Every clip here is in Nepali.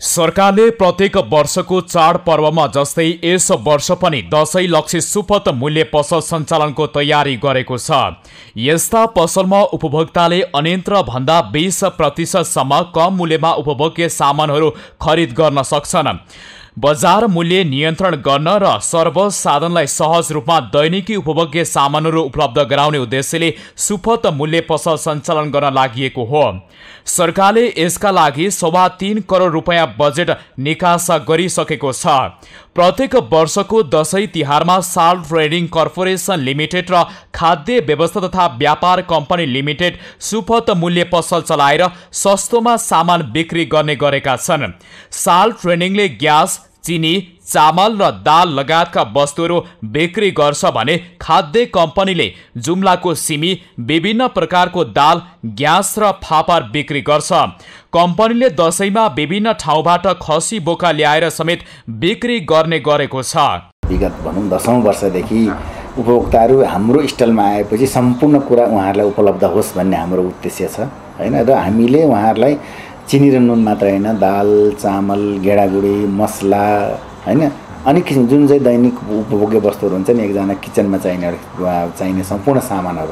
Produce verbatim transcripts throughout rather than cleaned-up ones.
सरकारले प्रत्येक वर्षको चाडपर्वमा जस्तै यस वर्ष पनि दशैं लक्षी सुपथ मूल्य पसल सञ्चालनको तयारी गरेको छ। यस्ता पसलमा उपभोक्ताले अन्यन्त्र भन्दा बीस प्रतिशतसम्म कम मूल्यमा उपभोग्य सामानहरू खरिद गर्न सक्छन्। बजार मूल्य नियन्त्रण गर्न र सर्वसाधारणलाई सहज रूपमा दैनिकी उपभोग्य सामानहरू उपलब्ध गराउने उद्देश्यले सुपथ मूल्य पसल सञ्चालन गर्न लागि हो। सरकारले यसका लागि सवा तीन करोड रुपियाँ बजेट निकासा गरिसकेको छ। प्रत्येक वर्षको दशैं तिहारमा साल ट्रेडिङ कर्पोरेसन लिमिटेड र खाद्य व्यवस्था तथा व्यापार कम्पनी लिमिटेड सुपथ मूल्य पसल चलाएर सस्तोमा सामान बिक्री गर्ने गरेका छन्। साल ट्रेडिङले ग्यास, चिनी, चामल र दाल लगायतका वस्तुहरू बिक्री गर्छ भने खाद्य कम्पनीले जुम्लाको सिमी, विभिन्न प्रकारको दाल, ग्यास र फापर बिक्री गर्छ। कम्पनीले दशैंमा विभिन्न ठाउँबाट खसी बोका ल्याएर समेत बिक्री गर्ने गरेको छ। विगत भनौँ दशौं वर्षदेखि उपभोक्ताहरू हाम्रो स्टलमा आएपछि सम्पूर्ण कुरा उहाँहरूलाई उपलब्ध होस् भन्ने हाम्रो उद्देश्य छ हैन। र हामीले उहाँहरूलाई चिनी र नुन मात्र हैन, दाल, चामल, गेडागुडी, मसला हैन, अनेक किसिम जुन चाहिँ दैनिक उपभोग्य वस्तुहरू हुन्छ नि, एकजना किचनमा चाहिने चाहिने सम्पूर्ण सामानहरू,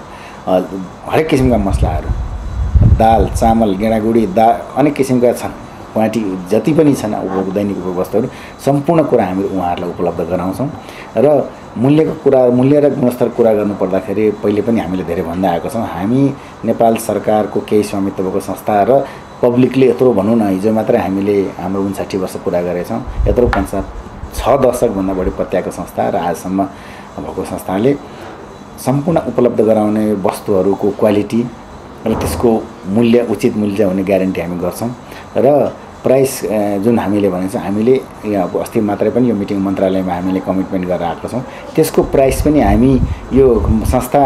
हरेक किसिमका मसलाहरू, दाल, चामल, गेडागुडी, दा अनेक किसिमका छन् क्वान्टी जति पनि छन् उपभोग दैनिक उपभोग वस्तुहरू सम्पूर्ण कुरा हामी उहाँहरूलाई उपलब्ध गराउँछौँ। र मूल्यको कुरा मूल्य र गुणस्तर कुरा गर्नुपर्दाखेरि पहिले पनि हामीले धेरै भन्दै आएको छौँ। हामी नेपाल सरकारको केही स्वामित्वको संस्था र पब्लिकले यत्रो भनौँ न, हिजो मात्रै हामीले हाम्रो उन्साठी वर्ष पुरा गरेछौँ। यत्रो पन्चा छ दशकभन्दा बढी पत्याएको संस्था र आजसम्म भएको संस्थाले सम्पूर्ण उपलब्ध गराउने वस्तुहरूको क्वालिटी र त्यसको मूल्य उचित मूल्य हुने ग्यारेन्टी हामी गर्छौँ। र प्राइस जुन हामीले भनेको छौँ, हामीले यहाँ अस्ति मात्रै पनि यो मिटिङ मन्त्रालयमा हामीले कमिटमेन्ट गरेर आएको छौँ। त्यसको प्राइस पनि हामी यो संस्था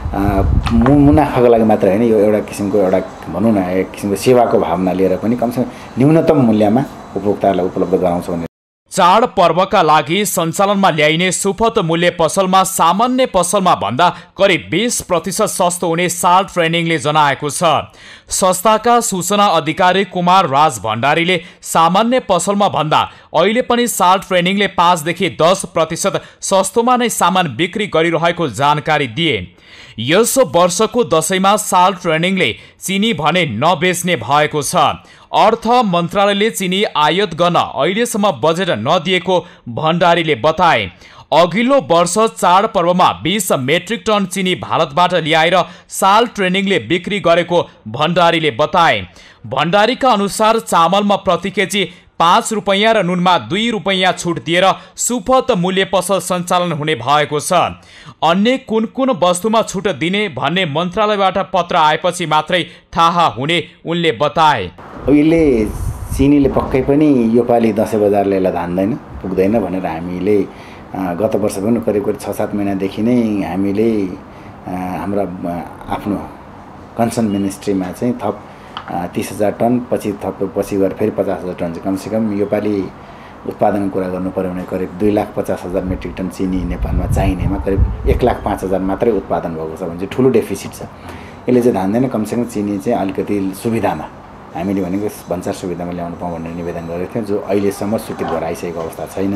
मुनाफाको लागि मात्र होइन, यो एउटा किसिमको एउटा भनौँ न एक किसिमको सेवाको भावना लिएर पनि कमसेकम न्यूनतम मूल्यमा उपभोक्तालाई उपलब्ध गराउँछौँ। चाड पर्वका लागि सञ्चालनमा ल्याइने सुपथ मूल्य पसलमा सामान्य पसलमा भन्दा करिब बीस प्रतिशत सस्तो हुने साल ट्रेडिङले जनाएको छ। संस्थाका सूचना अधिकारी कुमार राज भण्डारीले सामान्य पसलमा भन्दा अहिले पनि साल ट्रेडिङले पाँचदेखि दस प्रतिशत सस्तोमा नै सामान बिक्री गरिरहेको जानकारी दिए। यस वर्षको दशैंमा साल ट्रेडिङले चिनी भने नबेच्ने भएको छ। अर्थ मन्त्रालयले चिनी आयात गर्न अहिलेसम्म बजेट नदिएको भण्डारीले बताए। अघिल्लो वर्ष चाड पर्वमा बीस मेट्रिक टन चिनी भारतबाट ल्याएर साल ट्रेडिङले बिक्री गरेको भण्डारीले बताए। भण्डारीका अनुसार चामलमा प्रति केजी पाँच रुपियाँ र नुनमा दुई रुपियाँ छुट दिएर सुपथ मूल्य पसल सञ्चालन हुने भएको छ। अन्य कुन कुन वस्तुमा छुट दिने भन्ने मन्त्रालयबाट पत्र आएपछि मात्रै थाहा हुने उनले बताए। अहिले चिनीले पक्कै पनि योपालि दसैँ बजारले यसलाई धान्दैन, पुग्दैन भनेर हामीले गत वर्ष पनि करिब करिब छ सात महिनादेखि नै हामीले हाम्रा आफ्नो कन्सर्न मिनिस्ट्रीमा चाहिँ थप तीस हजार टन पछि थप पछि गएर फेरि पचास हजार टन चाहिँ कमसेकम योपालि उत्पादन कुरा गर्नु पर्यो भने करिब दुई लाख पचास हजार मेट्रिक टन चिनी नेपालमा चाहिनेमा करिब एक लाख पाँच हजार मात्रै उत्पादन भएको छ भने चाहिँ ठुलो डेफिसिट छ। यसले चाहिँ धान्दैन, कमसेकम चिनी चाहिँ अलिकति सुविधामा हामीले भनेको भन्सार सुविधामा ल्याउनु पाऊँ भनेर निवेदन गरेको थियौँ, जो अहिलेसम्म स्वीकृत भएर आइसकेको अवस्था छैन।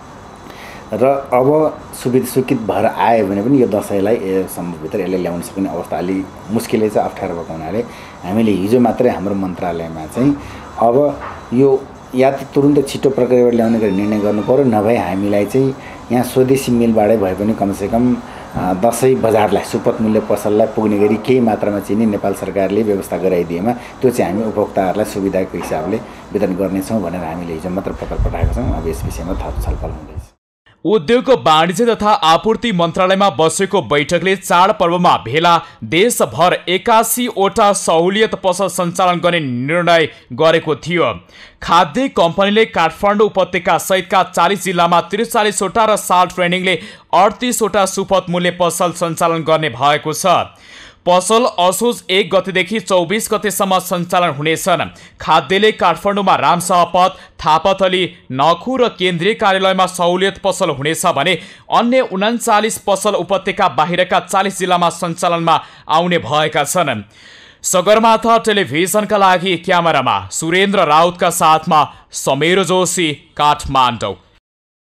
र अब सुविधा स्वीकृत भएर आयो भने पनि यो दशैंलाई सम्मभित्र यसले ल्याउन सक्ने अवस्था अलि मुस्किलै छ, अप्ठ्यारो भएको हुनाले हामीले हिजो मात्रै हाम्रो मन्त्रालयमा चाहिँ अब यो या त तुरुन्त छिटो प्रक्रियाबाट ल्याउने गरी निर्णय गर्नु पर्यो, नभए हामीलाई चाहिँ यहाँ स्वदेशी मिलबाटै भए पनि कमसेकम दशैं बजारलाई सुपथ मूल्य पसललाई पुग्ने गरी केही मात्रामा चिनी नेपाल सरकारले व्यवस्था गराइदिएमा त्यो चाहिँ हामी उपभोक्ताहरूलाई सुविधाको हिसाबले वितरण गर्नेछौँ भनेर हामीले हिजो मात्र पत्र पठाएको छौँ। अब यस विषयमा थप छलफल हुँदैछ। उद्योग, वाणिज्य तथा आपूर्ति मन्त्रालयमा बसेको बैठकले चाडपर्वमा भेला देशभर एकासीवटा सहुलियत पसल सञ्चालन गर्ने निर्णय गरेको थियो। खाद्य कम्पनीले काठमाडौँ उपत्यका सहितका चालीस जिल्लामा त्रिचालिसवटा र साल ट्रेडिङले अडतिसवटा सुपथ मूल्य पसल सञ्चालन गर्ने भएको छ। पसल असोज एक गतेदेखि चौबीस गतेसम्म सञ्चालन हुनेछन्। खाद्यले काठमाडौँमा रामशाह पथ, थापाथली, नखु र केन्द्रीय कार्यालयमा सहुलियत पसल हुनेछ भने अन्य उन्चालिस पसल उपत्यका बाहिरका चालीस जिल्लामा सञ्चालनमा आउने भएका छन्। सगरमाथा टेलिभिजनका लागि क्यामेरामा सुरेन्द्र राउतका साथमा समीर जोशी, काठमाडौँ।